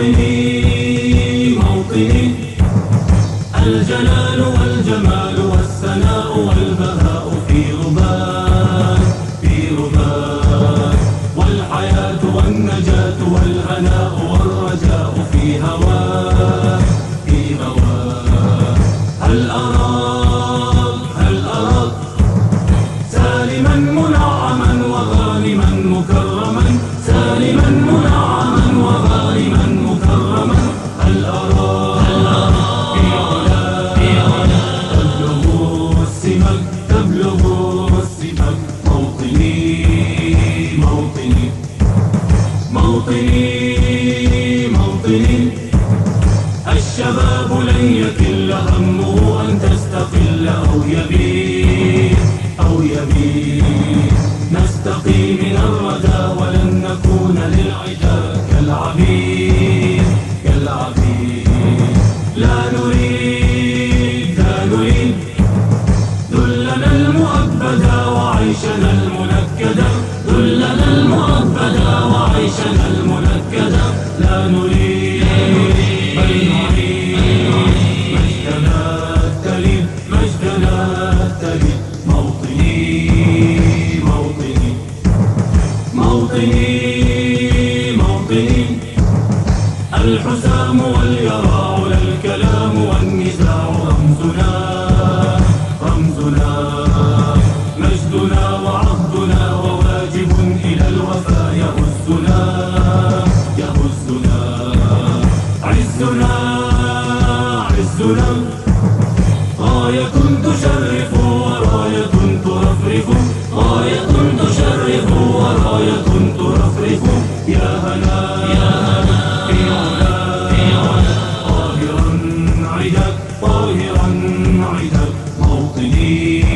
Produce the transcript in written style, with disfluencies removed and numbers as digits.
موطني موطني، الجلال والجمال والثناء والبهاء في رباك في رباك، والحياة والنجاة والهناء والرجاء في هواك في هواك. هل أراك سالما منعما وغانما مكرما، سالما منعما وغانما مكرما. هل أراك في علاك تبلغ السمك تبلغ السمك. موطني موطني موطني موطني، الشباب لن يكل همه أن تستقل أو يبيد أو يبيد. نستقي من الردى ولن نكون للعدا كالعبيد كالعبيد. لا نريد ذلنا المؤبدا وعيشنا المنكدا، ذلنا المؤبدا وعيشنا المنكدا. لا نريد بل نريد مجدنا التليد مجدنا التليد. موطني موطني موطني موطني، الحسام واليراع لا الكلام والنزاع رمزنا رمزنا، مجدنا وعهدنا وواجب إلى الوفاء يهزنا يهزنا. عزنا عزنا، غاية تشرف وراية ترفرف، غاية تشرف وراية ترفرف. يا هنا في علاك طاهرا عداك طاهرا عداك. موطني